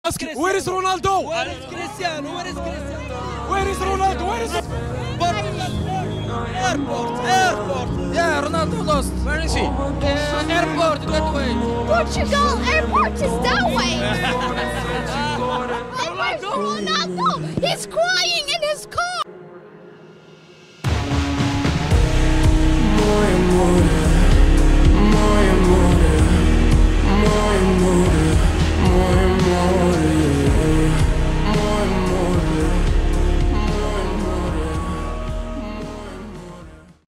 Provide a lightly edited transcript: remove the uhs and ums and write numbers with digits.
Where is Ronaldo? Where is Cristiano? Where is Cristiano? Where is Ronaldo? Where is Airport. Yeah, Ronaldo lost. Where is he? Airport, that way. Portugal airport is that way. And where's Ronaldo? He's crying in his car.